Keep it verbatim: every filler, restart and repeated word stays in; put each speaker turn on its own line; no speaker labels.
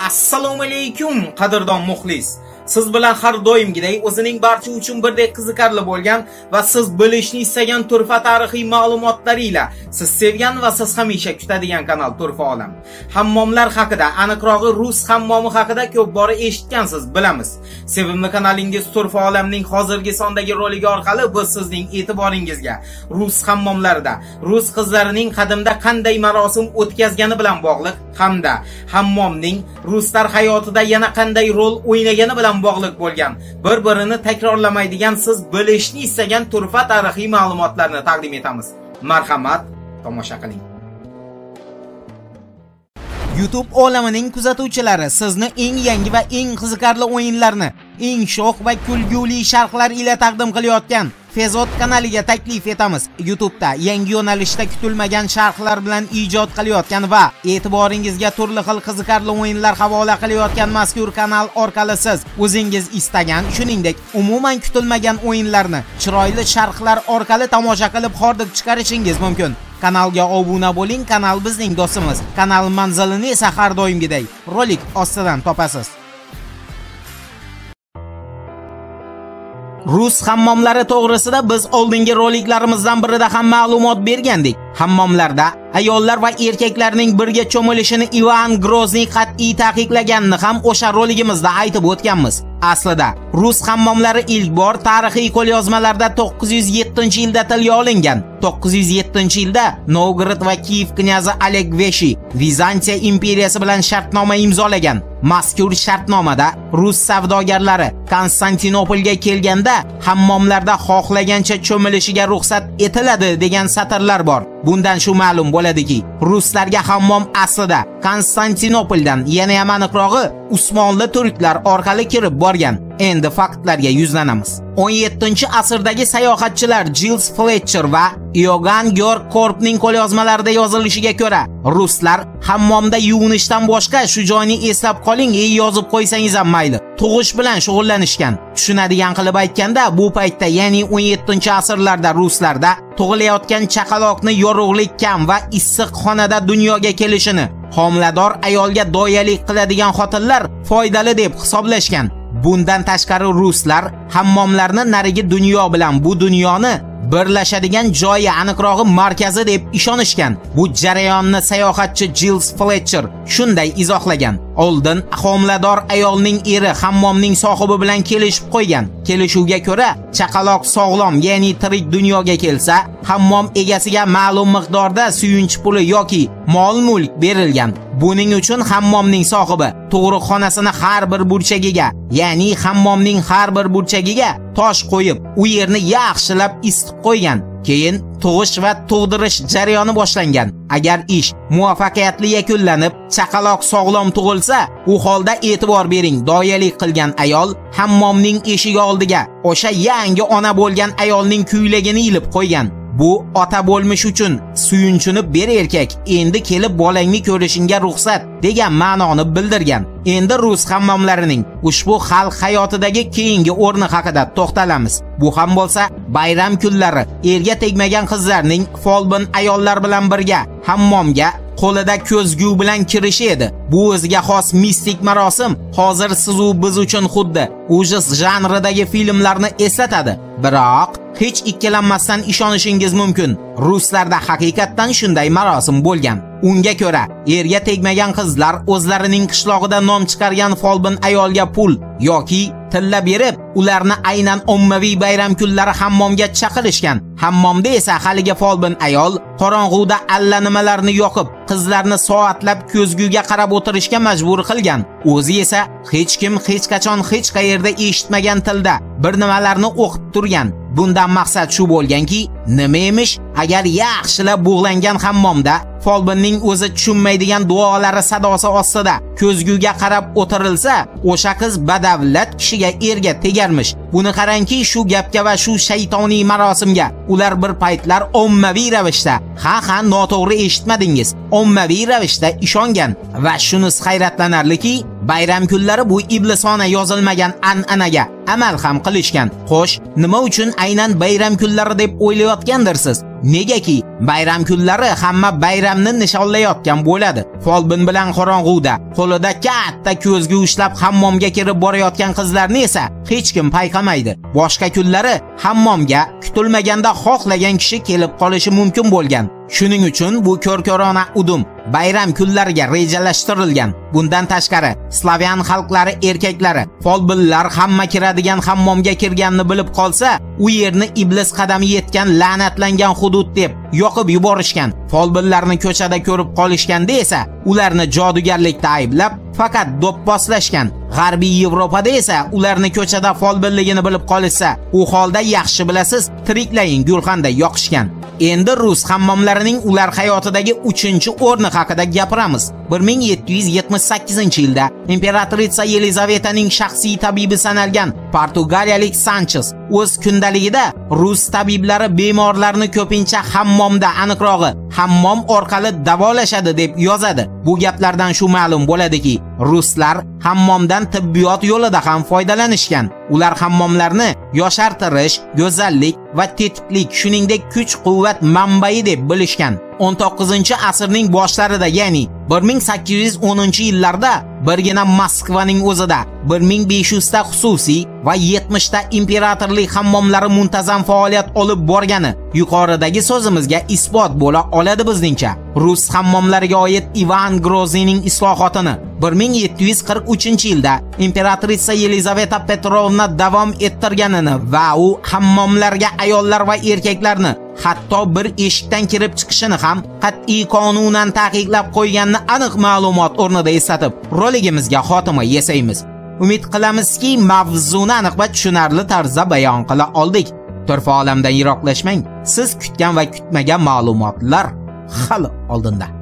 Assalomu alaykum qadrdon muxlis. Siz bilan har doimgidek o'zining barcha uchun birdek qiziqarli bo'lgan va siz bilishni istagan turfa tarixiy ma'lumotlari ila siz sevgan va siz hamisha kutadigan kanal Turfa olam. Hammomlar haqida, aniqrog'i rus hammomi haqida ko'p bora eshitgansiz, bilamiz. Sevimli kanalingiz Turfa olamning hozirgi sondagi roligi orqali biz sizning e'tiboringizga rus hammomlarida rus qizlarining qadimda qanday marosim o'tkazgani bilan bog'liq hamda hammomning ruslar hayotida yana qanday rol o'ynagani bilan bog'liq bo'lgan bir-birini takrorlamaydigan siz bilishni istagan turfa tarixiy ma'lumotlarni taqdim etamiz. Marhamat, tomosha qiling. YouTube olamining kuzatuvchilari sizni eng yangi va eng qiziqarli o'yinlarni, eng sho'x va kulguli sharhlar ila taqdim qilayotgan Fezod kanaliga taklif etamiz. YouTube'da yangi yo'nalishda kutilmagan sharhlar bilan ijod qilayotgan va e'tiboringizga turli xil qiziqarli o'yinlar havola qilayotgan mazkur kanal orqali siz o'zingiz istagan, shuningdek, umuman kutilmagan o'yinlarni chiroyli sharhlar orqali tomosha qilib hordiq chiqarishingiz mumkin. Kanalga obuna bo'ling, kanal bizning do'stimiz. Kanal manzilini esa har doimgidek rolik ostidan topasiz. Rus hammomlari to'g'risida biz oldingi roliklarimizdan birida ham ma'lumot bergandik. Hammomlarda ayollar va erkaklarning birga cho'milishini Ivan Grozniy qat'iy taqiqlaganini ham o'sha roligimizda aytib o'tganmiz. Aslida rus hammomlari ilk bor tarixiy qo'lyozmalarda to'qqiz yuz yettinchi yilda tilga olingan. to'qqiz yuz yettinchi yilda Novgorod va Kiyev knyazi Oleg Veshi Vizantiya imperiyasi bilan shartnoma imzolagan. Mazkur shartnomada rus savdogarlari Konstantinopolga kelganda hammomlarda xohlagancha cho'milishiga ruxsat etiladi degan satrlar bor. Bundan shu ma'lum bo'ladiki, ruslarga hammom aslida Konstantinopoldan, yana ham aniqrog'i Usmonli turklar orqali kirib borgan. Endi faktlarga yuzlanamiz. o'n yettinchi asrdagi sayohatchilar Giles Fletcher va Iogan Georg Korpning qo'lyozmalarida yozilishiga ko'ra, ruslar hammomda yuvinishdan boshqa shu joyni eslab qoling, ey yozib qo'ysangiz ham mayli, tug'ish bilan shug'ullanishgan. Tushunadigan qilib aytganda, bu paytda, ya'ni o'n yettinchi asrlarda ruslarda tug'ilayotgan chaqaloqni yorug'lik kam va issiq xonada dunyoga kelishini homilador ayolga doyalik qiladigan xotinlar foydali deb hisoblashgan. Bundan tashqari ruslar hammomlarni narigi dunyo bilan bu dunyoni birlashadigan joyi, aniqrog'i markazi deb ishonishgan. Bu jarayonni sayohatchi Giles Fletcher shunday izohlagan. Oldin homilador ayolning eri hammomning sohibi bilan kelishib qo'ygan. Kelishuvga ko'ra, chaqaloq sog'lom, ya'ni tirik dunyoga kelsa, hammom egasiga ma'lum miqdorda suyunchi puli yoki mol-mulk berilgan. Buning uchun hammomning sohibi tug'ruqxonasini har bir burchagiga, ya'ni hammomning har bir burchagiga tosh qo'yib, u yerni yaxshilab isitib qo'ygan. Keyin tug'ish va tug'dirish jarayoni boshlangan. Agar ish muvaffaqiyatli yakunlanib, chaqaloq sog'lom tug'ilsa, u holda e'tibor bering, doyalik qilgan ayol hammomning eshigi oldiga o'sha yangi ona bo'lgan ayolning kuylagini ilib qo'ygan. Bu ota bo'lmish uchun suyunchini ber erkak, endi kelib bolangni ko'rishingga ruxsat degan ma'noni bildirgan. Endi rus hammomlarining ushbu xalq hayotidagi keyingi o'rni haqida to'xtalamiz. Bu ham bo'lsa, bayram kunlari erga tegmagan qizlarning folbin ayollar bilan birga hammomga qo'lida ko'zgu bilan kirishi edi. Bu o'ziga xos mistik marosim hozir siz u biz uchun xuddi ujus janridagi filmlarni eslatadi. Biroq hech ikkilanmasdan ishonishingiz mumkin, ruslarda haqiqatdan shunday marosim bo'lgan. Unga ko'ra, erga tegmagan qizlar o'zlarining qishlog'ida nom chiqargan folbin ayolga pul yoki tilla berib, ularni aynan ommaviy bayram kunlari hammomga chaqirishgan. Hammomda esa haligi folbin ayol qorong'uda allanimalarni yoqib, qizlarni soatlab ko'zguga qarab o'tirishga majbur qilgan. O'zi esa hech kim hech qachon hech qayerda eshitmagan tilda bir nimalarni o'qib turgan. Bundan maqsad shu bo'lganki, nima emish, agar yaxshilab bug'langan hammomda folbinning o'zi tushunmaydigan duolari sadosi ostida ko'zguga qarab o'tirilsa, o'sha qiz badavlat kishiga erga tegarmish. Buni qarangki, shu gapga va shu shaytoniy marosimga ular bir paytlar ommaviy ravishda, ha ha noto'g'ri eshitmadingiz, ommaviy ravishda ishongan va shunisi hayratlanarliki, bayram kunlari bu iblisona yozilmagan an'anaga amal ham qilishgan. Xo'sh, nima uchun aynan bayram kunlari deb o'ylayotgandirsiz? Negaki bayram kunlari hamma bayramni nishonlayotgan bo'ladi. Folbin bilan qorong'uda qo'lida katta ko'zgu ushlab hammomga kirib borayotgan qizlarni esa hech kim payqamaydi. Boshqa kunlari hammomga kutilmaganda xohlagan kishi kelib qolishi mumkin bo'lgan. Shuning uchun bu ko'rkorona udum bayram kunlariga rejalashtirilgan. Bundan tashqari, Slavyan xalqlari erkaklari folbinlar hamma kiradigan hammomga kirganini bilib qolsa, u yerni iblis qadami yetgan la'natlangan hudud deb yoqib yuborishgan. Folbinlarni ko'chada ko'rib qolishganda esa ularni jodugarlikda ayblab, faqat do'pposlashgan. G'arbiy Yevropada esa ularni ko'chada folbinligini bilib qolsa, u holda yaxshi bilasiz, tiriklayin gulxanda yoqishgan. Endi rus hammomlarining ular hayotidagi uchinchi o'rni haqida gapiramiz. bir ming yetti yuz yetmish sakkizinchi yilda imperatrica Yelizavetaning shaxsiy tabibi sanalgan portugaliyalik Sanchez o'z kundaligida rus tabiblari bemorlarni ko'pincha hammomda, aniqrog'i hammom orqali davolashadi deb yozadi. Bu gaplardan shu ma'lum bo'ladiki, ruslar hammomdan tibbiyot yo'lida ham foydalanishgan. Ular hammomlarni yoshartirish, go'zallik va tetiklik, shuningdek kuch-quvvat manbai deb bilishgan. o'n to'qqizinchi asrning boshlarida, ya'ni bir ming sakkiz yuz o'ninchi yillarda birgina Moskvaning o'zida bir ming besh yuz ta xususiy va yetmish ta imperatorlik hammomlari muntazam faoliyat olib borgani yuqoridagi so'zimizga isbot bo'la oladi bizningcha. Rus hammomlariga oid Ivan Groznyning islohotini bir ming yetti yuz qirq uchinchi yilda imperatrica Yelizaveta Petrovna davom ettirganini va u hammomlarga ayollar va erkaklarni hatto bir eshikdan kirib chiqishini ham qat'iy qonunan taqiqlab qo'yganini aniq ma'lumot o'rnida eslatib, roligimizga xotima yasaymiz. Umid qilamizki, mavzuni aniq va tushunarli tarzda bayon qila oldik. Turfa olamdan yiroqlashmang. Siz kutgan va kutmagan ma'lumotlar hali oldinda.